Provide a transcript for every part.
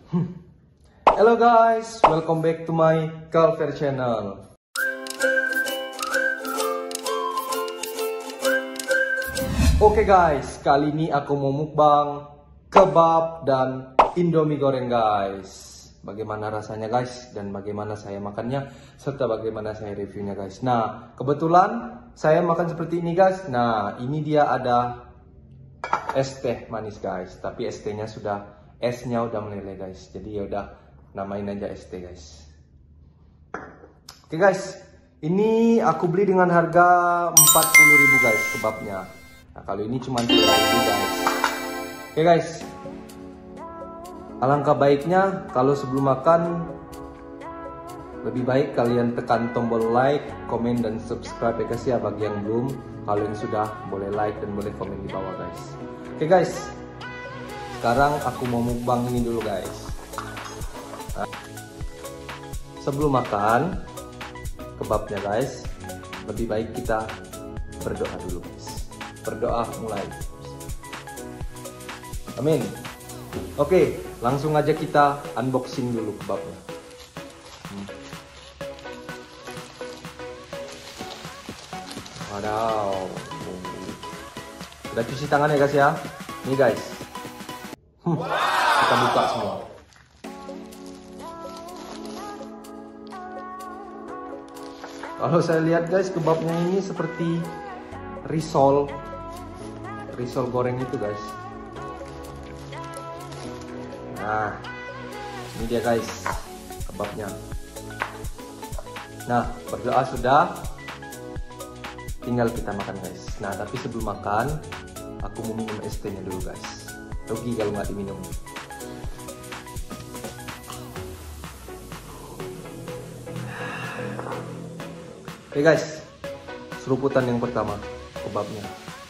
Hello guys, welcome back to my Calver channel. Oke guys, kali ini aku mau mukbang kebab dan Indomie goreng guys. Bagaimana rasanya guys, dan bagaimana saya makannya, serta bagaimana saya reviewnya guys. Nah, kebetulan saya makan seperti ini guys. Nah, ini dia ada es teh manis guys, tapi es tehnya esnya udah meleleh guys. Jadi ya udah namain aja es teh guys. Oke guys, ini aku beli dengan harga 40.000 guys kebabnya. Nah, kalau ini cuma 3.000 guys. Oke guys, alangkah baiknya kalau sebelum makan lebih baik kalian tekan tombol like, komen, dan subscribe ya guys ya. Bagi yang belum, kalau yang sudah boleh like dan boleh komen di bawah guys. Oke guys, sekarang aku mau mukbang ini dulu guys. Nah, sebelum makan kebabnya guys, lebih baik kita berdoa dulu guys. Berdoa mulai. Amin. Oke, langsung aja kita unboxing dulu kebabnya. Wadaw. Udah cuci tangan ya guys ya. Nih guys. Kita buka semua. Kalau saya lihat guys, kebabnya ini seperti risol goreng itu guys. Nah, ini dia guys kebabnya. Nah, berdoa sudah, tinggal kita makan guys. Nah, tapi sebelum makan aku mau minum es tehnya dulu guys. Rugi kalau nggak diminum. Oke guys, seruputan yang pertama kebabnya.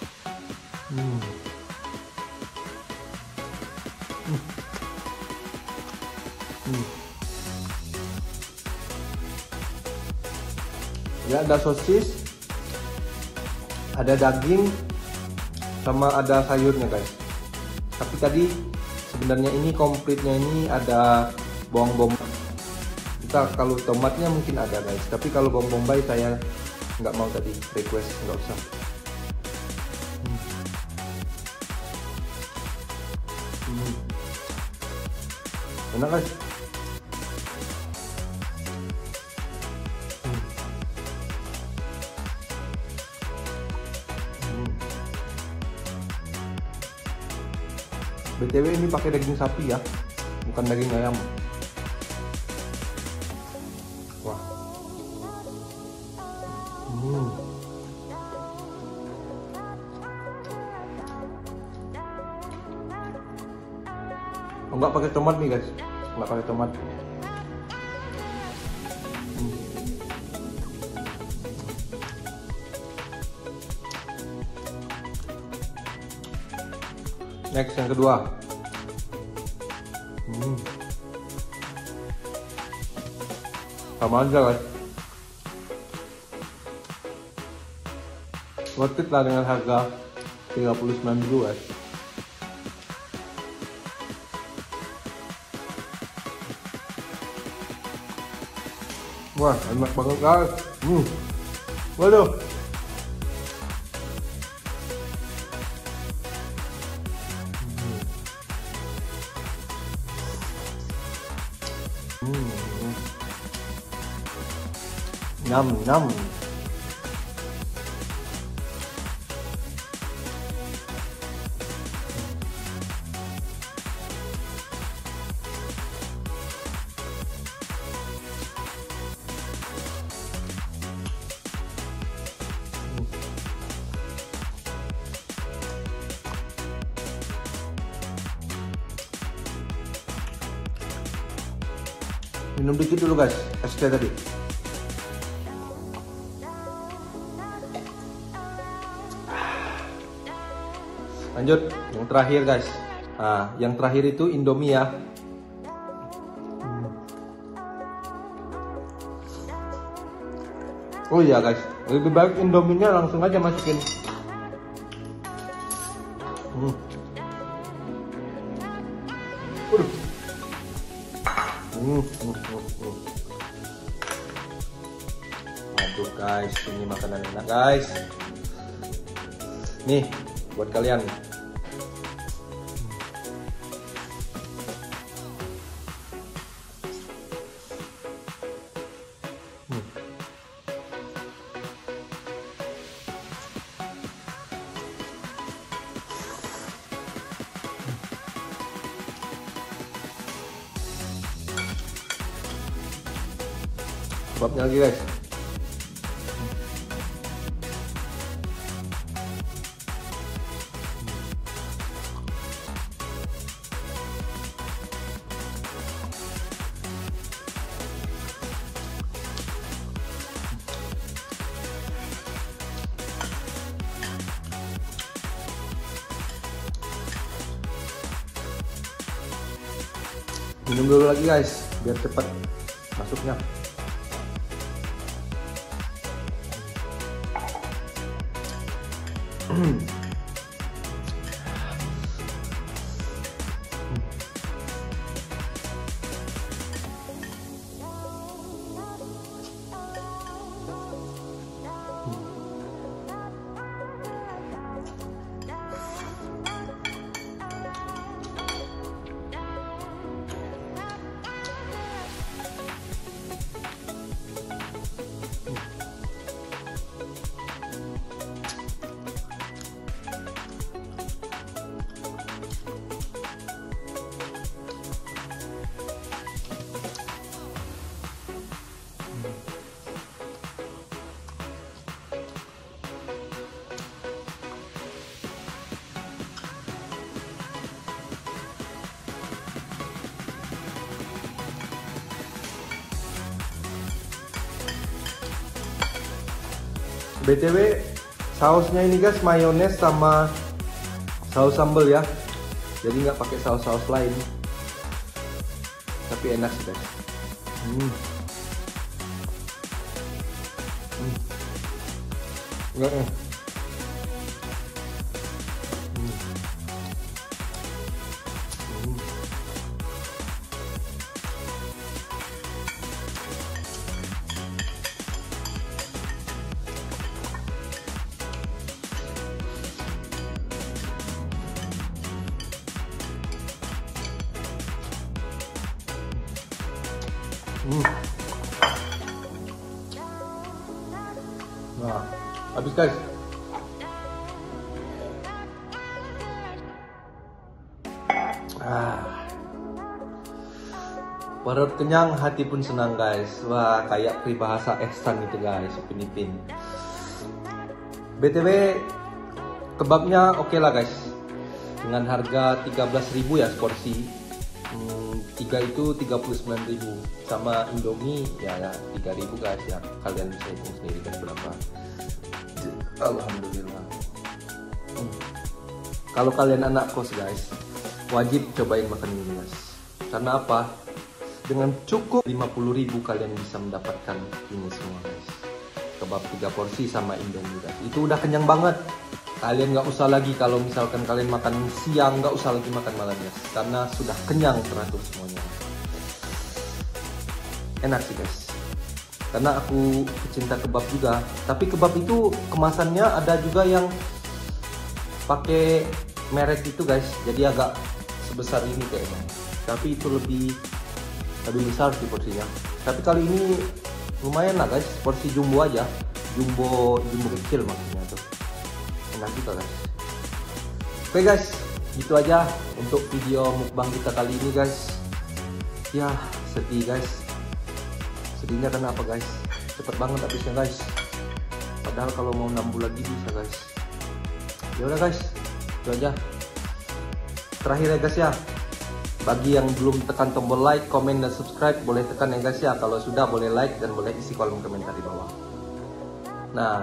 Ya, ada sosis, ada daging, sama ada sayurnya guys. Tapi tadi sebenarnya ini komplitnya ini ada bawang bombay. Kita kalau tomatnya mungkin ada guys, tapi kalau bawang bombay saya nggak mau tadi, request nggak usah. Enak guys. BTW ini pakai daging sapi ya, bukan daging ayam. Wah. Enggak pakai tomat nih guys, enggak pakai tomat. Next yang kedua. Sama aja guys. Worth it lah dengan harga 39.000 guys. Wah, enak banget guys. Waduh. Nyam. Minum dikit dulu guys, es teh tadi. Lanjut, yang terakhir guys. Nah, yang terakhir itu Indomie ya. Oh iya guys, lebih baik Indominya langsung aja masukin. Aduh guys, ini makanan enak guys. Nih buat kalian. Kebabnya lagi guys. Minum dulu lagi guys, biar cepat masuknya. BTW sausnya ini guys mayones sama saus sambal ya, jadi nggak pakai saus-saus lain, tapi enak sih guys. Enggak. Nah, habis guys. Perut kenyang, hati pun senang guys. Wah, kayak peribahasa Ihsan itu guys, Upin Ipin. BTW kebabnya oke lah guys. Dengan harga 13.000 ya seporsi. 3 itu 39.000, sama Indomie ya 3.000 guys ya. Kalian bisa hitung sendiri kan berapa. Alhamdulillah. Kalau kalian anak kos guys, wajib cobain makan ini guys. Karena apa? Dengan cukup 50.000 kalian bisa mendapatkan ini semua guys. Kebab 3 porsi sama Indomie guys. Itu udah kenyang banget. Kalian nggak usah lagi, kalau misalkan kalian makan siang, nggak usah lagi makan malam guys, karena sudah kenyang teratur semuanya. Enak sih guys, karena aku pecinta kebab juga. Tapi kebab itu kemasannya ada juga yang pakai merek itu guys, jadi agak sebesar ini kayaknya. Tapi itu lebih besar sih porsinya. Tapi kali ini lumayan lah guys, porsi jumbo aja, jumbo kecil maksudnya tuh. Enak juga guys. Oke guys, gitu aja untuk video mukbang kita kali ini guys. Ya sedih guys. Sedihnya kenapa guys? Cepet banget habisnya guys. Padahal kalau mau nambah lagi bisa guys. Ya udah guys, itu aja. Terakhir ya guys ya, bagi yang belum tekan tombol like, komen dan subscribe boleh tekan ya guys ya. Kalau sudah boleh like dan boleh isi kolom komentar di bawah. Nah,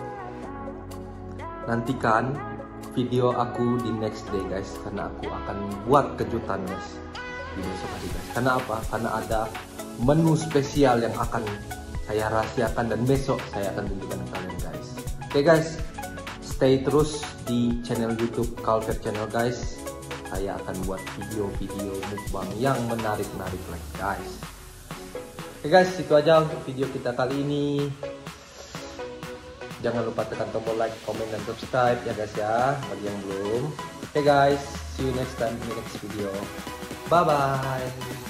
nantikan video aku di next day guys, karena aku akan buat kejutan guys di besok hari guys. Karena apa? Karena ada menu spesial yang akan saya rahasiakan dan besok saya akan tunjukkan ke kalian guys. Oke guys, stay terus di channel YouTube Calvert Channel guys. saya akan buat video-video mukbang yang menarik-narik lagi guys. Oke guys, itu aja untuk video kita kali ini. Jangan lupa tekan tombol like, comment, dan subscribe ya guys ya, bagi yang belum. Oke guys, see you next time in the next video. Bye bye.